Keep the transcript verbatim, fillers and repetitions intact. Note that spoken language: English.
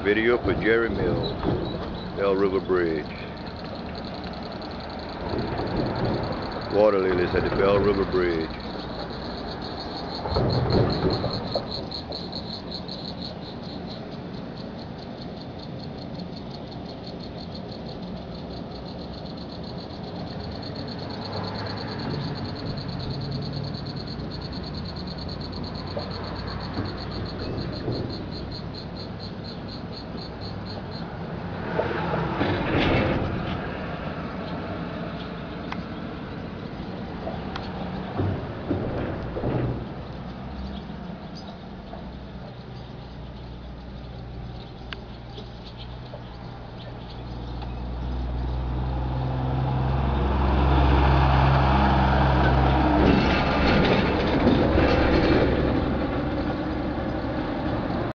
Video for Jerry Mills, Belle River Bridge. Water lilies at the Belle River Bridge.